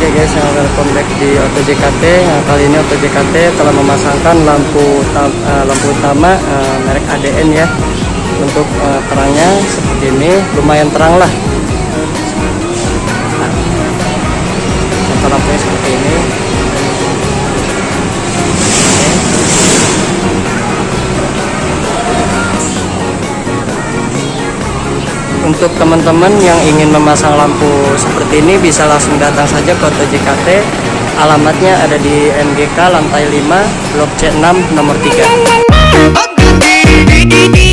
Oke guys, welcome back di Auto JKT. Kali ini Auto JKT telah memasangkan lampu utama merek ADN ya. Untuk terangnya seperti ini, lumayan terang lah. Contoh lampunya seperti ini. Untuk teman-teman yang ingin memasang lampu seperti ini bisa langsung datang saja ke Auto JKT. Alamatnya ada di MGK lantai 5 Blok C6 nomor 3.